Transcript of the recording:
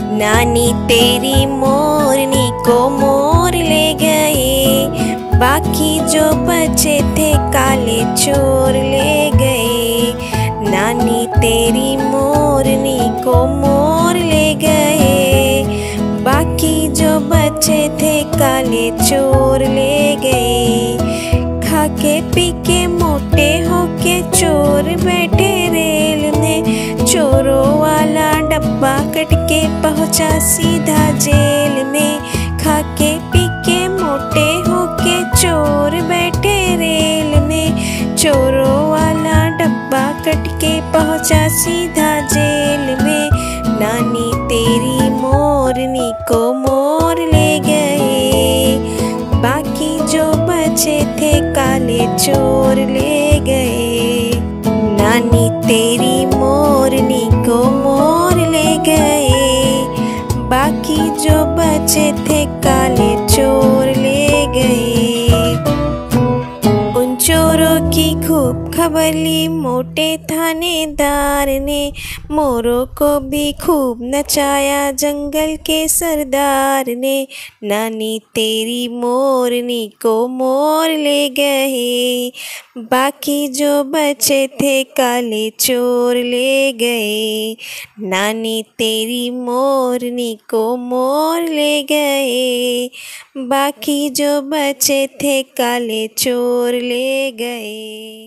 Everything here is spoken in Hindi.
नानी तेरी मोरनी को मोर ले गए, बाकी जो बचे थे काले चोर ले गए। नानी तेरी मोरनी को मोर ले गए, बाकी जो बचे थे काले चोर ले गए। खा के पी के मोटे होके चोर बैठे रेल में, चोरों वाला डब्बा कट के पहुंचा सीधा जेल में। खा के पी के मोटे होके चोर बैठे रेल में, चोरों वाला डब्बा कट के पहुंचा सीधा जेल में। नानी तेरी मोरनी को मोर ले गए, बाकी जो बचे थे काले चोर ले गए। नानी तेरी मोरनी को मोर ले गए, बाकी जो बचे थे काले चोर ले गए। उन चोरों की खूब खबर ली मोटे थानेदार ने, मोरों को भी खूब नचाया जंगल के सरदार ने। नानी तेरी मोरनी को मोर ले गए, बाकी जो बचे थे काले चोर ले गए। नानी तेरी मोरनी को मोर ले गए, बाकी जो बचे थे काले चोर ले गए।